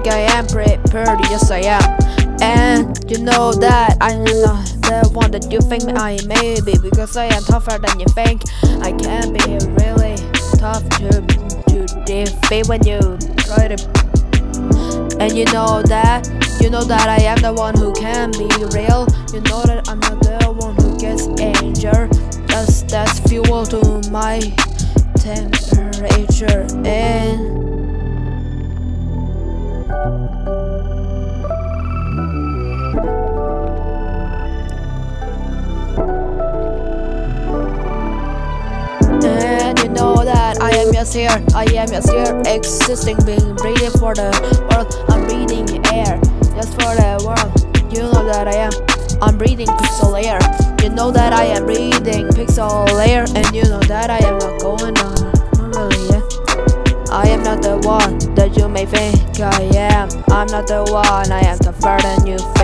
think I am prepared, yes I am. And you know that I'm not the one that you think I may be, because I am tougher than you think. I can be really tough to defeat when you try to. And you know that I am the one who can be real. You know that I'm not the one who gets injured. That's fuel to my temperature. And you know that I am just here, existing, being breathing for the world. I'm breathing air, just for the world. You know that I'm breathing pixel layer. You know that I am breathing pixel layer. And you know that I am not going on, really, yeah. I am not the one that you may think I am. I'm not the one, I am tougher than you think.